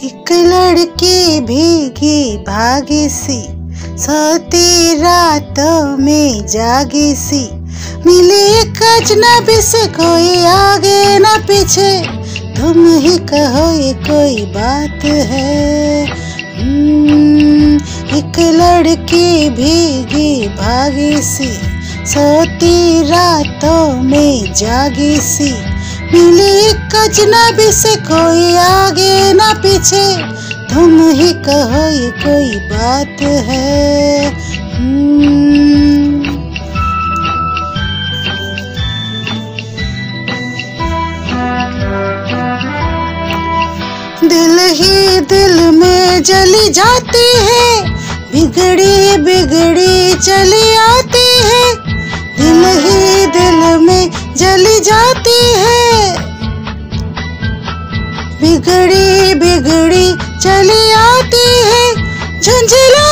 एक लड़की भीगी भागी सी, सोती रातों में जागी सी, मिली एक अजनबी से, कोई आगे न पीछे, तुम ही कहो ये कोई बात है। एक लड़की भीगी भागी सी, सोती रातों में जागी सी, मिली एक अजनबी से, कोई आगे न पीछे, तुम ही कहो ये कोई बात है। दिल ही दिल में जली जाती है, बिगड़ी बिगड़ी चली आती है, दिल ही दिल में जली जाती है, बिगड़ी बिगड़ी चली आती है, झुंझला